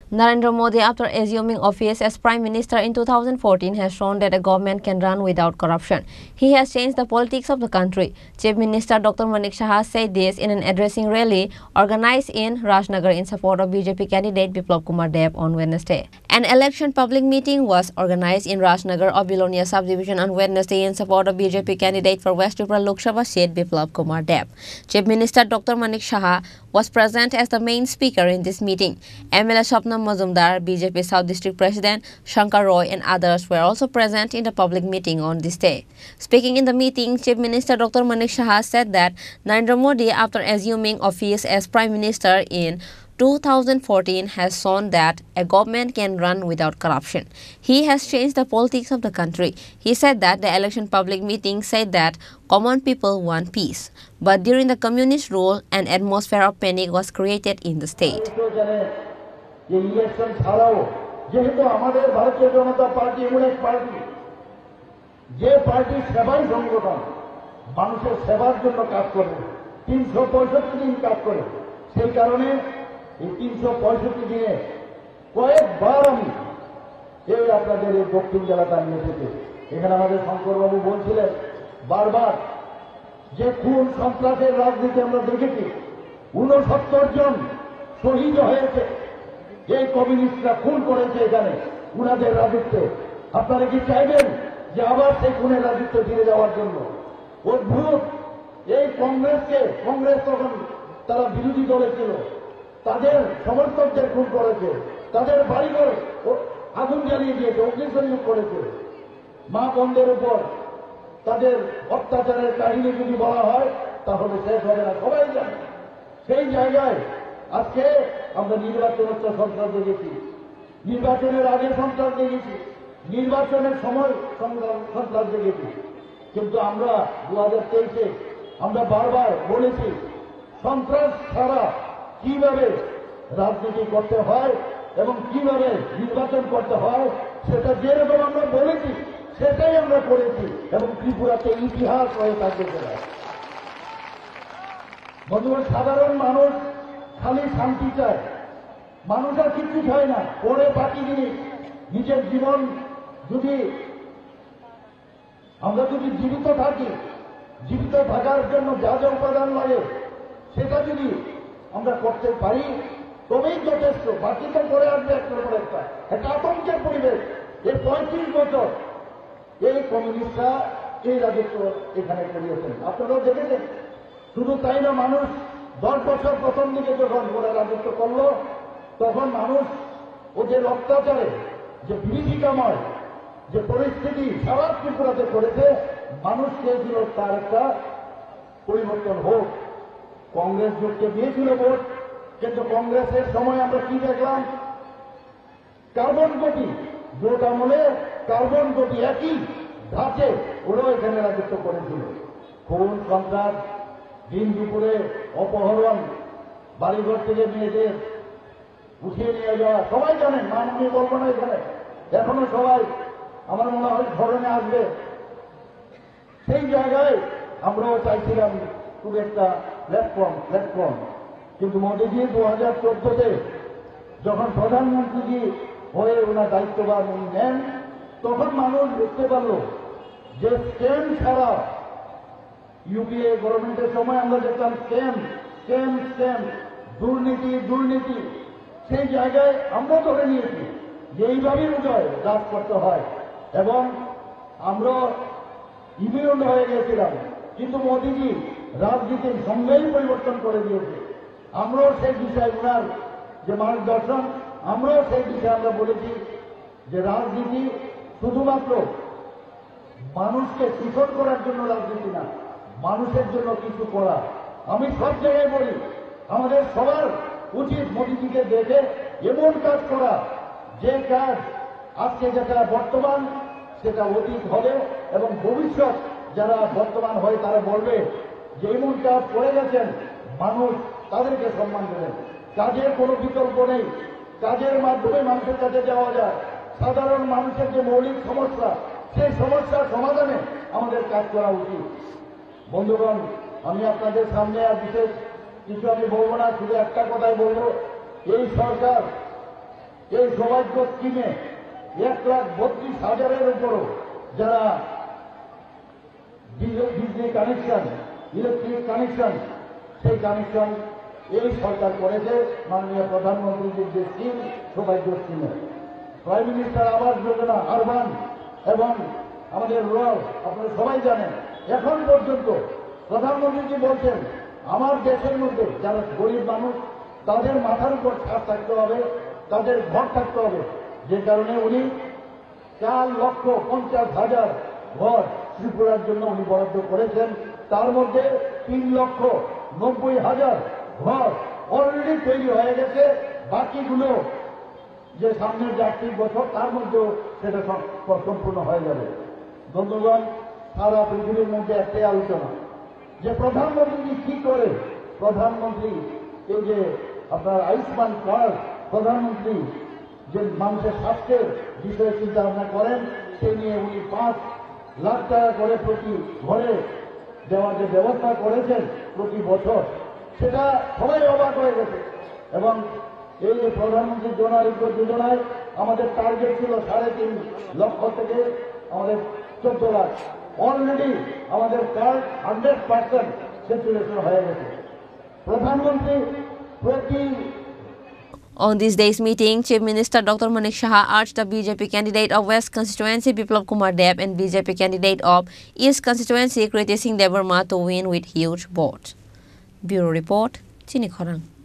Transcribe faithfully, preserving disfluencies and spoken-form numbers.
Narendra Modi, after assuming office as Prime Minister in two thousand fourteen, has shown that a government can run without corruption. He has changed the politics of the country. Chief Minister Doctor Manik Saha said this in an addressing rally organized in Rajnagar in support of B J P candidate Biplab Kumar Deb on Wednesday. An election public meeting was organized in Rajnagar of Bilonia subdivision on Wednesday in support of B J P candidate for West Tripura Lok Sabha seat Biplab Kumar Deb. Chief Minister Doctor Manik Saha was present as the main speaker in this meeting. M L A Swapna Mazumdar, B J P South District President Shankar Roy and others were also present in the public meeting on this day. Speaking in the meeting, Chief Minister Doctor Manik Saha said that Narendra Modi, after assuming office as Prime Minister in two thousand fourteen, has shown that a government can run without corruption. He has changed the politics of the country. He said that the election public meeting said that common people want peace. But during the communist rule, an atmosphere of panic was created in the state. এই তিনশো পঁয়ষট্টি দিনে কয়েকবার আমি এই আপনাদের এই দক্ষিণ জেলাতে আমি এসেছি। এখানে আমাদের শঙ্করবাবু বলছিলেন বারবার যে খুন সন্ত্রাসের রাজনীতি আমরা দেখেছি, ঊনসত্তর জন শহীদ হয়েছে, এই কমিউনিস্টরা খুন করেছে এখানে উনাদের রাজত্বে। আপনারা কি চাইবেন যে আবার সেই খুনের রাজত্বে ফিরে যাওয়ার জন্য? অদ্ভুত এই কংগ্রেসকে, কংগ্রেস তখন তারা বিরোধী দলে ছিল, তাদের সমর্থকদের খুন করেছে, তাদের বাড়িঘর আগুন জ্বালিয়ে দিয়েছে, অগ্নিসংযোগ করেছে। মা বোনদের উপর তাদের অত্যাচারের কাহিনী যদি বলা হয় তাহলে শেষ হবে না, সবাই জানে। সেই জায়গায় আজকে আমরা নির্বাচনের সন্ত্রাস দেখেছি, নির্বাচনের আগে সন্ত্রাস দেখেছি, নির্বাচনের সময় সন্ত্রাস দেখেছি। কিন্তু আমরা দু হাজার তেইশে আমরা বারবার বলেছি সন্ত্রাস ছাড়া কিভাবে রাজনীতি করতে হয় এবং কিভাবে নির্বাচন করতে হয় সেটা যেরকম আমরা বলেছি সেটাই আমরা করেছি এবং ত্রিপুরাতে ইতিহাস হয়ে থাকবে সেটা। বন্ধুগণ, সাধারণ মানুষ খালি শান্তি চায়, মানুষ আর কিছু চায় না। পরে বাকি জিনিস নিজের জীবন যদি আমরা যদি জীবিত থাকি, জীবিত থাকার জন্য যা যা উপাদান লাগে সেটা যদি আমরা করতে পারি তবেই যথেষ্ট। বাকি তো করে আসবে একটার পর একটা, একটা আতঙ্কের পরিবেশ। এই পঁয়ত্রিশ বছর এই কমিউনিস্টরা এই রাজত্ব এখানে করিয়েছেন, আপনারাও দেখেছেন। শুধু তাই না, মানুষ দশ বছর প্রথম দিকে যখন ওরা রাজত্ব করল তখন মানুষ ওদের অত্যাচারে যে বিভীষিকাময় যে পরিস্থিতি সারা ত্রিপুরাতে করেছে, মানুষ চেয়েছিল তার একটা পরিবর্তন হোক। কংগ্রেস জোটকে দিয়েছিল ভোট, কিন্তু কংগ্রেসের সময় আমরা কি দেখলাম? কার্বন কপি ভোট আমলে কার্বন কপি একই ধাঁচে ওরাও এখানে রাজত্ব করেছিল। খুন সন্ত্রাস, দিন দুপুরে অপহরণ, বাড়িঘর থেকে মেয়েদের উঠিয়ে নিয়ে যাওয়া, সবাই জানেন, নাম আমি বলবো না এখানে। এখনো সবাই আমার মনে হয় ধরনে আসবে। সেই জায়গায় আমরাও চাইছিলাম খুব একটা প্ল্যাটফর্ম প্ল্যাটফর্ম কিন্তু মোদীজি দু হাজার চোদ্দতে যখন প্রধানমন্ত্রীজি হয়ে ওনার দায়িত্বভার উনি নেন তখন মানুষ বুঝতে পারল যে স্ক্যাম ছাড়া, ইউপিএ গভর্নমেন্টের সময় আমরা দেখলাম স্ক্যাম স্ক্যাম স্ক্যাম দুর্নীতি দুর্নীতি। সেই জায়গায় আমরা ধরে নিয়েছি যে এইভাবেই উদয় রাজ করতে হয় এবং আমরা ইমিউন হয়ে গেছিলাম। কিন্তু মোদীজি রাজনীতির সঙ্গেই পরিবর্তন করে দিয়েছে। আমরাও সেই বিষয়ে ওনার যে মার্গদর্শন, আমরাও সেই বিষয়ে আমরা বলেছি যে রাজনীতি শুধুমাত্র মানুষকে শোষণ করার জন্য রাজনীতি না, মানুষের জন্য কিছু করা। আমি সব জায়গায় বলি আমাদের সবার উচিত মোদীজিকে দেখে এমন কাজ করা যে কাজ আজকে যেটা বর্তমান সেটা অতীত হবে এবং ভবিষ্যৎ যারা বর্তমান হয় তারা বলবে যে এমন কাজ করে গেছেন, মানুষ তাদেরকে সম্মান দেবেন। কাজের কোনো বিকল্প নেই, কাজের মাধ্যমে মানুষের কাছে যাওয়া যায়। সাধারণ মানুষের যে মৌলিক সমস্যা সেই সমস্যার সমাধানে আমাদের কাজ করা উচিত। বন্ধুগণ, আমি আপনাদের সামনে আর বিশেষ কিছু আমি বলবো না, শুধু একটা কথাই বলবো, এই সরকার এই সৌভাগ্য স্কিমে এক লাখ বত্রিশ হাজারের উপরও যারা বিজলি কানেকশন, ইলেকট্রিক কানেকশন, সেই কানেকশন এই সরকার করেছে মাননীয় প্রধানমন্ত্রীর যে স্কিম সৌভাগ্য স্কিমে। Prime minister Awas Yojana urban এবং আমাদের রুরাল, আপনারা সবাই জানেন, এখন পর্যন্ত প্রধানমন্ত্রীজি বলছেন আমার দেশের মধ্যে যারা গরিব মানুষ তাদের মাথার উপর ছাদ থাকতে হবে, তাদের ঘর থাকতে হবে, যে কারণে উনি চার লক্ষ পঞ্চাশ হাজার ঘর ত্রিপুরার জন্য উনি বরাদ্দ করেছেন। তার মধ্যে তিন লক্ষ নব্বই হাজার ঘর অলরেডি তৈরি হয়ে গেছে, বাকিগুলো যে সামনের যে আর্থিক বছর তার মধ্যেও সেটা সম্পূর্ণ হয়ে যাবে। বন্ধুগণ, সারা পৃথিবীর মধ্যে একটাই আলোচনা যে প্রধানমন্ত্রী কি করে। প্রধানমন্ত্রী এই যে আপনার আয়ুষ্মান কার্ড, প্রধানমন্ত্রী যে মানুষের স্বাস্থ্যের বিষয়ে চিন্তা ভাবনা করেন, সে নিয়ে উনি পাঁচ লাখ টাকা করে প্রতি ঘরে দেওয়ার যে ব্যবস্থা করেছেন প্রতি বছর, সেটা সবাই অবাক হয়ে গেছে। এবং এই যে প্রধানমন্ত্রী জন আরোগ্য যোজনায় আমাদের টার্গেট ছিল সাড়ে তিন লক্ষ থেকে আমাদের চোদ্দ লাখ, অলরেডি আমাদের কার্ড হান্ড্রেড পার্সেন্ট স্যাচুরেশন হয়ে গেছে। প্রধানমন্ত্রী প্রতি On this day's meeting, Chief Minister Doctor Manik Saha urged the B J P candidate of West constituency Biplab Kumar Deb and B J P candidate of East constituency Kriti Singh Dev Verma to win with huge votes. Bureau Report, Chini Khorang.